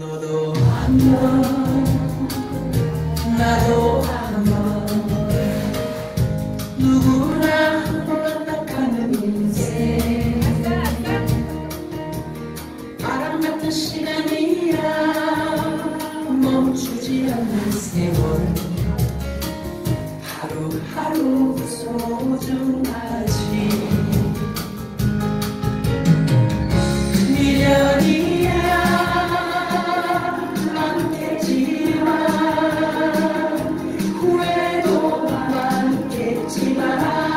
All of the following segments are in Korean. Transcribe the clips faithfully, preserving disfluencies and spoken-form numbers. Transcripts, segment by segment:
너도 한번 나도 한번 누구나 한번 딱 하는 인생 바람 같은 시간이야 멈추지 않는 세월 하루하루 소중하지 미련이야 많겠지만 후회도 많겠지만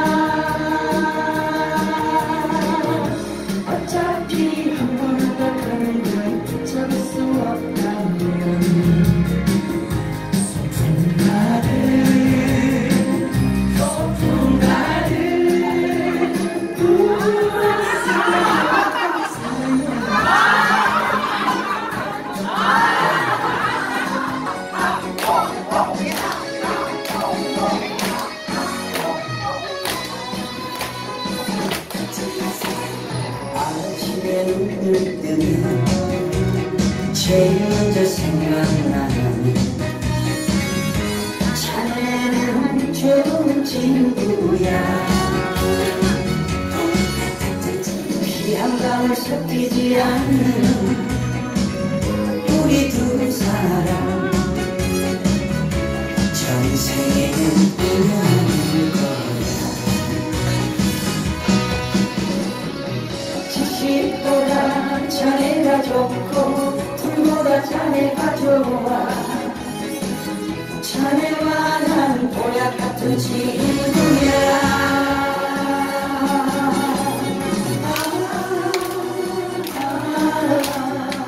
어차피 한 번 더 가는 걸 붙잡을 수 없다면 소풍 가득 소풍 가득 아침에 눈을 뜨면 제일 먼저 생각나는 자네는 좋은 친구야 피 한 방울 섞이지 않는 우리 두 사람 전생에는 인연일 거야 지식보다 자네가 좋고 돈보다 자네가 좋아 자네와 난 보약 같은 친구야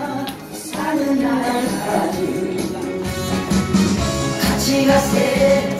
사는 날까지 같이 가세